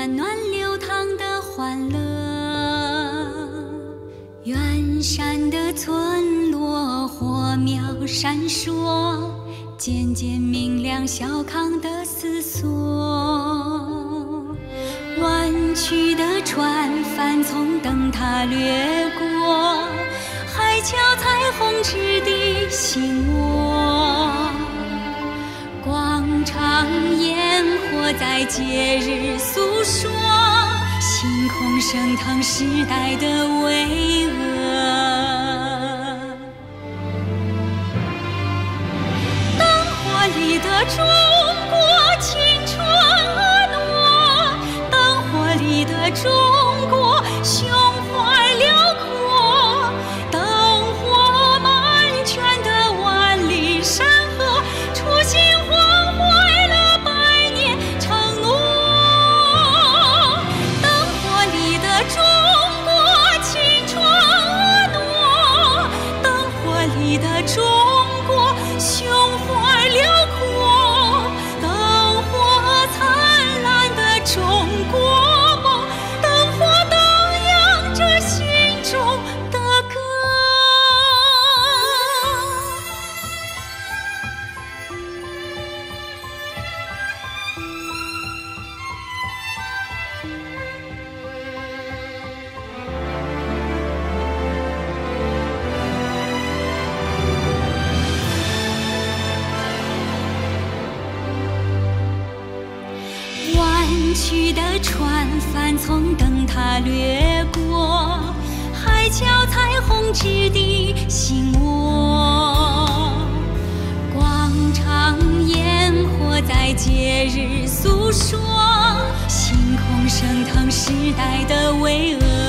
暖暖流淌的欢乐。远山的村落火苗闪烁，渐渐明亮小康的思索。弯曲的船帆从灯塔掠过，海角彩虹之地醒我。广场烟火在节日诉说，星空升腾时代的巍峨。灯火里的中国青春婀娜，灯火里的中国胸怀辽阔，灯火满圈的万里山河，初心换回了百年承诺。灯火里的中国青春婀娜，灯火里的中国胸怀辽阔，灯火灿烂的中国梦，灯火荡漾着心中的歌。弯曲的船帆从灯塔掠过，海角彩虹之地醒我。广场烟火在节日诉说，星空升腾时代的巍峨。